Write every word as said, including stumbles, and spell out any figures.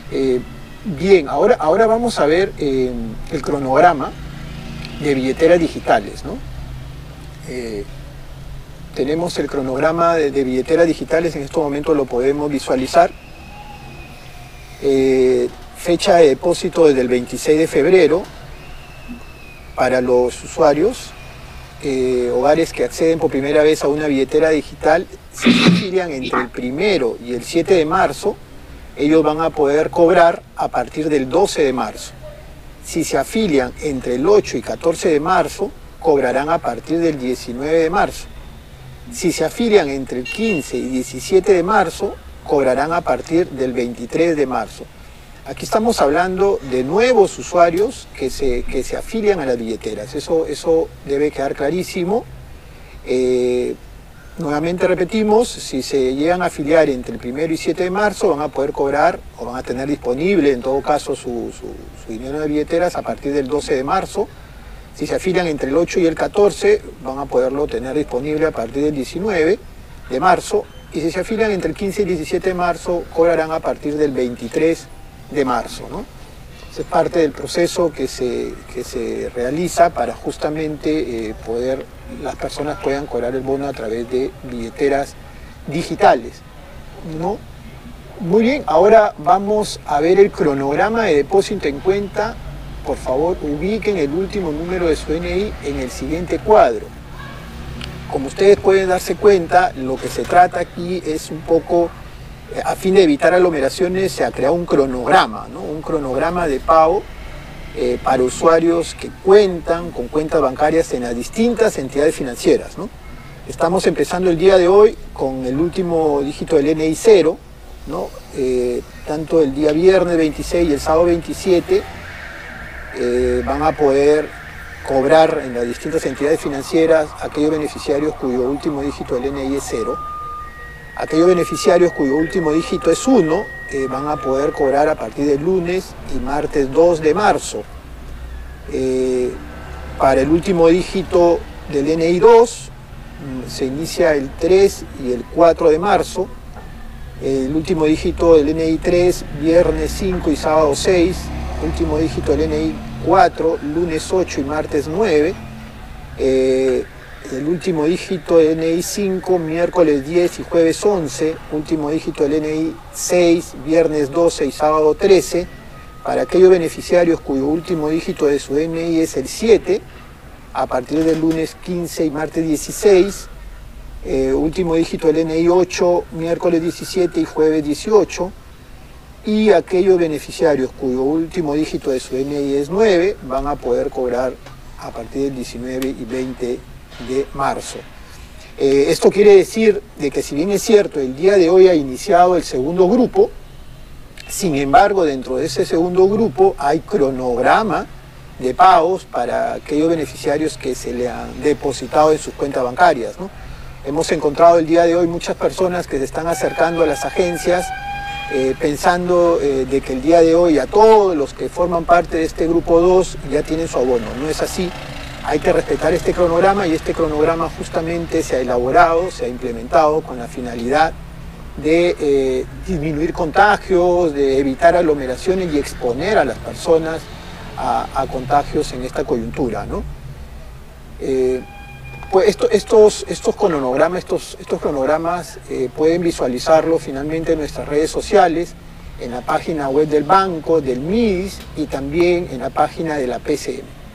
Eh, bien, ahora, ahora vamos a ver eh, el cronograma de billeteras digitales, ¿no? Eh, tenemos el cronograma de, de billeteras digitales, en este momento lo podemos visualizar. Eh, fecha de depósito desde el veintiséis de febrero para los usuarios, eh, hogares que acceden por primera vez a una billetera digital. Si se afilian entre el primero y el siete de marzo, ellos van a poder cobrar a partir del doce de marzo. Si se afilian entre el ocho y catorce de marzo, cobrarán a partir del diecinueve de marzo. Si se afilian entre el quince y diecisiete de marzo, cobrarán a partir del veintitrés de marzo. Aquí estamos hablando de nuevos usuarios que se, que se afilian a las billeteras. Eso, eso debe quedar clarísimo. Eh, nuevamente repetimos, si se llegan a afiliar entre el primero y siete de marzo, van a poder cobrar o van a tener disponible en todo caso su, su, su dinero de billeteras a partir del doce de marzo. Si se afilian entre el ocho y el catorce, van a poderlo tener disponible a partir del diecinueve de marzo. Y si se afilian entre el quince y el diecisiete de marzo, cobrarán a partir del veintitrés de marzo, ¿no? Ese es parte del proceso que se, que se realiza para justamente eh, poder, las personas puedan cobrar el bono a través de billeteras digitales, ¿no? Muy bien, ahora vamos a ver el cronograma de depósito en cuenta. Por favor, ubiquen el último número de su D N I en el siguiente cuadro. Como ustedes pueden darse cuenta, lo que se trata aquí es un poco, a fin de evitar aglomeraciones, se ha creado un cronograma, ¿no? Un cronograma de pago eh, para usuarios que cuentan con cuentas bancarias en las distintas entidades financieras, ¿no? Estamos empezando el día de hoy con el último dígito del N I cero, ¿no? Eh, tanto el día viernes veintiséis y el sábado veintisiete eh, van a poder cobrar en las distintas entidades financieras aquellos beneficiarios cuyo último dígito del N I es cero. Aquellos beneficiarios cuyo último dígito es uno eh, van a poder cobrar a partir del lunes y martes dos de marzo. Eh, para el último dígito del N I dos se inicia el tres y el cuatro de marzo. El último dígito del N I tres, viernes cinco y sábado seis. Último dígito del N I cuatro, lunes ocho y martes nueve. Eh, el último dígito del N I cinco, miércoles diez y jueves once. Último dígito del N I seis, viernes doce y sábado trece. Para aquellos beneficiarios cuyo último dígito de su N I es el siete, a partir del lunes quince y martes dieciséis. Eh, último dígito del N I ocho, miércoles diecisiete y jueves dieciocho. Y aquellos beneficiarios cuyo último dígito de su N I es nueve van a poder cobrar a partir del diecinueve y veinte de marzo. Eh, esto quiere decir de que, si bien es cierto, el día de hoy ha iniciado el segundo grupo, sin embargo, dentro de ese segundo grupo hay cronograma de pagos para aquellos beneficiarios que se le han depositado en sus cuentas bancarias, ¿no? Hemos encontrado el día de hoy muchas personas que se están acercando a las agencias Eh, pensando eh, de que el día de hoy a todos los que forman parte de este grupo dos ya tienen su abono. No es así. Hay que respetar este cronograma, y este cronograma justamente se ha elaborado, se ha implementado con la finalidad de eh, disminuir contagios, de evitar aglomeraciones y exponer a las personas a, a contagios en esta coyuntura, ¿no? Eh, Pues esto, estos, estos cronogramas, estos, estos cronogramas eh, pueden visualizarlo finalmente en nuestras redes sociales, en la página web del banco, del M I D I S y también en la página de la P C M.